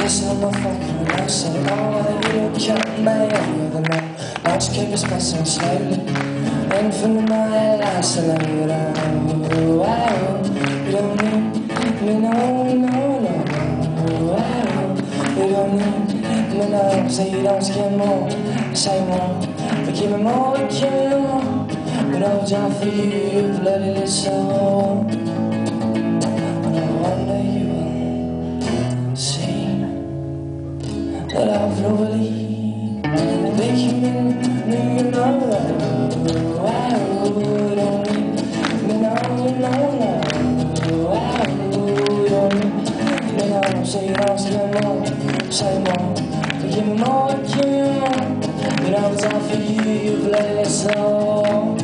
kissing my fucking lips, and all the you cut me over the night. Now just keep us passing slowly, infinite my last and I you don't need me, no, no, no. You don't need me, no. Say you don't get more, say more. We keep it more, we keep it more. But no job for you, let it so. And I wonder you will see that I've really become me, you know that. You don't need me, no, no, you don't need me, no. Say you don't get more, say more. We keep it more, we keep it more. But no time for you, you've let it so.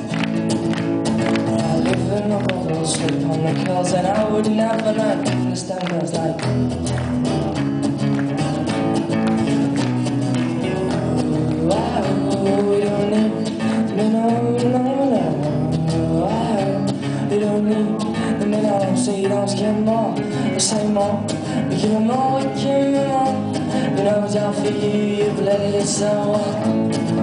Sleep on the curls and I would never know from the stem girls like you don't need me, no, no, no. You don't need me, no. Say you don't get more, say more. We keep it more, we keep it more. You know it's out for you, you've let it so.